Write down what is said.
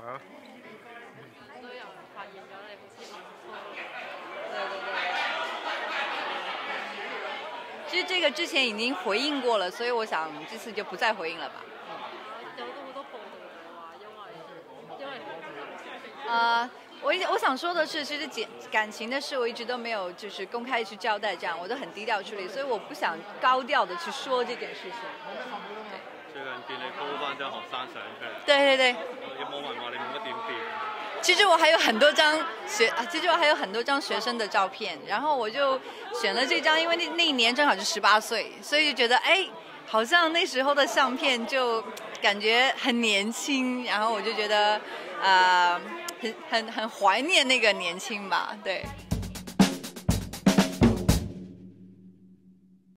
啊。 都有人發現咗你好似暗瘡。 其实这个之前已经回应过了，所以我想这次就不再回应了吧。 有好多報道就話因為我想说的是，其實感情的事我一直都沒有就是公開去交代，這樣我都很低調處理，所以我不想高調的去說這件事情。 最近見你 po 翻張學生相出嚟， 對對對。 有冇人話你冇乜點變？ 其實我還有很多張學生的照片，然後我就選了這張，因為那一年正好是18歲，所以就覺得好像那時候的相片就感覺很年輕，然後我就覺得很懷念那個年輕吧，對。